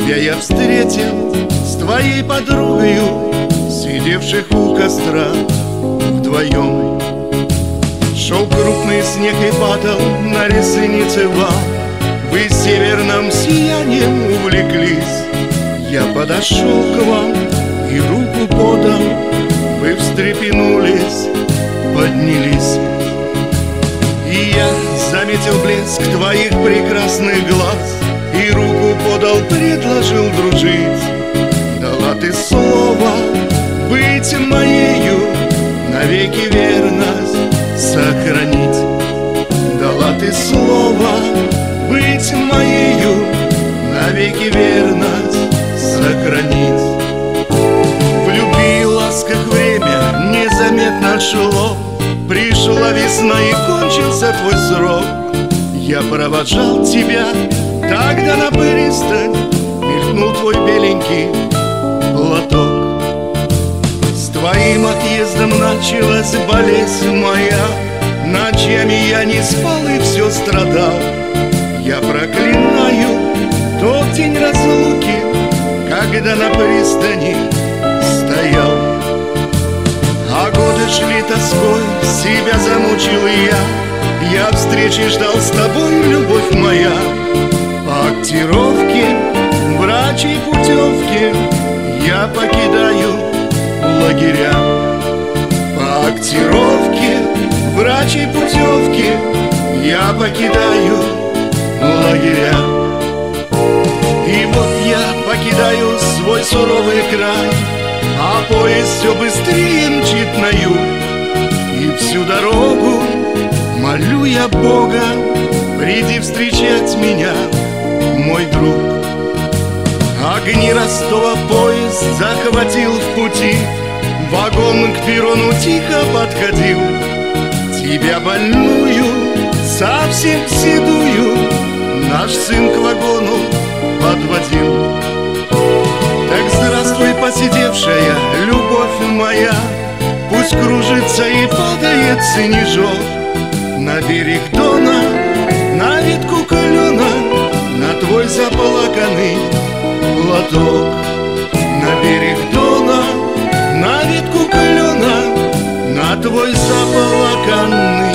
Тебя я встретил с твоей подругою, сидевших у костра вдвоем. Шел крупный снег и падал на ресницы вам. Вы северным сиянием увлеклись. Я подошел к вам и руку подал. Вы встрепенулись, поднялись. И я заметил блеск твоих прекрасных глаз, и руку подал, предложил дружить. Дала ты слово быть моею, навеки верность сохранить. Дала ты слово быть моею, навеки верность сохранить. В любви и ласках время незаметно шло. Пришла весна и кончился твой срок. Я провожал тебя тогда на пристань, мелькнул твой беленький платок. С твоим отъездом началась болезнь моя. Ночами я не спал и все страдал. Я проклинаю тот день разлуки, когда на пристани стоял. А годы шли тоской, себя замучил я встречи ждал с тобой, любовь моя. По актировке, врачей путевки я покидаю лагеря. По актировке, врачей путевки я покидаю лагеря. И вот я покидаю свой суровый край, а поезд все быстрее мчит на юг. И всю дорогу молю я Бога, приди встречать меня, мой друг. Огни Ростова поезд захватил в пути, вагон к перрону тихо подходил. Тебя больную, совсем седую, наш сын к вагону подводил. Так здравствуй, посидевшая любовь моя, пусть кружится и падает снежок на берег Дона, на ветку клена, на твой заплаканный платок. На берег Дона, на ветку клена, на твой заплаканный